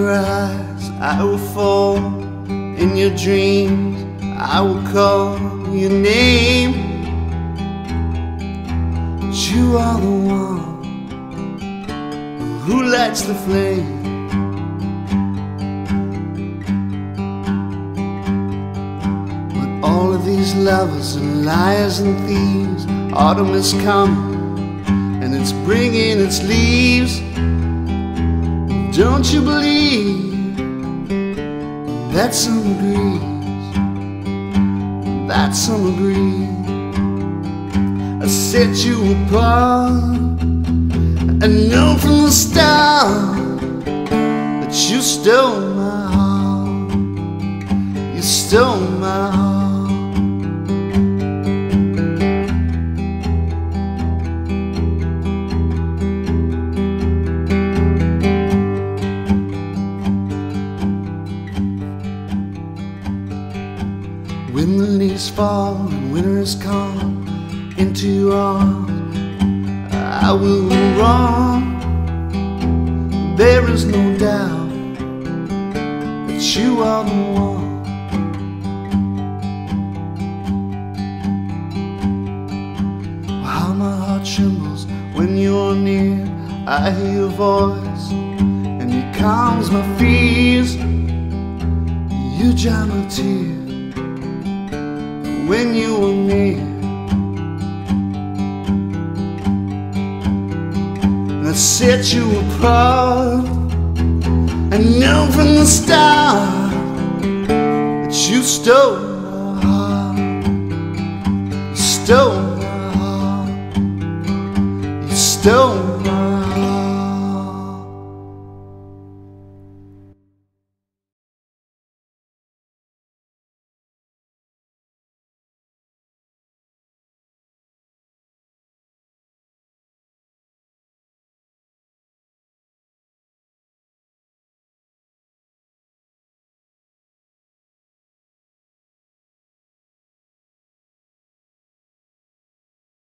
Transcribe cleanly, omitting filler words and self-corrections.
your eyes, I will fall. In your dreams, I will call your name. But you are the one who lights the flame. But all of these lovers and liars and thieves, autumn is coming and it's bringing its leaves. Don't you believe that summer breeze, that summer breeze has set you apart? I know from the start that you stole my heart, you stole my heart. When the leaves fall and winter has come into your arms, I will run. There is no doubt that you are the one. How my heart trembles when you're near. I hear your voice and it calms my fears. You dry my tears when you were near. And I set you apart. I know from the start that you stole my heart, you stole my heart, you stole my heart.